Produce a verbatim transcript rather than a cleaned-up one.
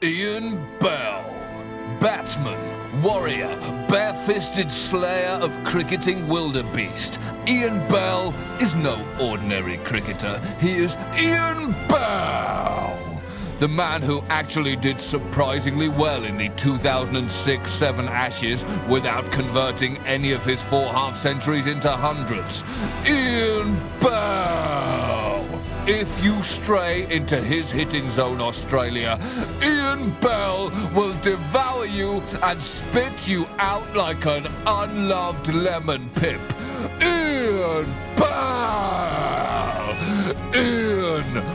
Ian Bell, batsman, warrior, bare-fisted slayer of cricketing wildebeest. Ian Bell is no ordinary cricketer. He is Ian Bell, the man who actually did surprisingly well in the two thousand six seven Ashes without converting any of his four half-centuries into hundreds. Ian Bell! If you stray into his hitting zone, Australia, Ian Bell will devour you and spit you out like an unloved lemon pip. Ian Bell! Ian